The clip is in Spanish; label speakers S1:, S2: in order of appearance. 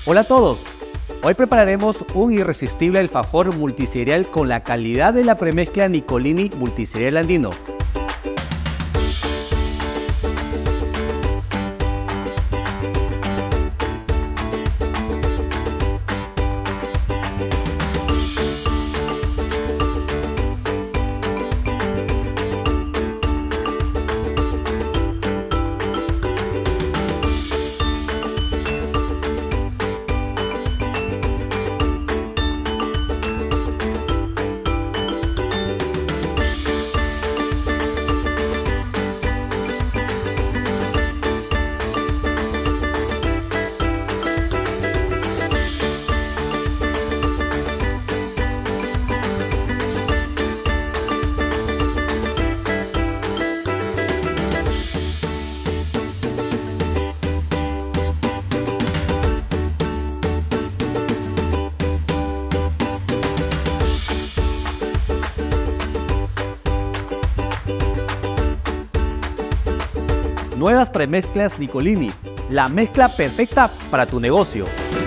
S1: Hola a todos, hoy prepararemos un irresistible alfajor multicereal con la calidad de la premezcla Nicolini Multicereal Andino. Nuevas premezclas Nicolini, la mezcla perfecta para tu negocio.